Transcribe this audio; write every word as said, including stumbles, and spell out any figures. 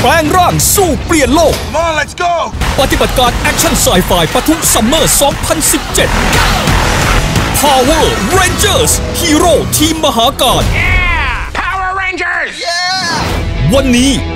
ลงร่างสู้เปลี่ยนโลก Come on, let's go ปฏิบัติการแอคชั่นไซไฟปะทุซัมเมอร์ สองพันสิบเจ็ด Power Rangers ฮีโร่ทีมมหาการ Yeah Power Rangers Yeah วันนี้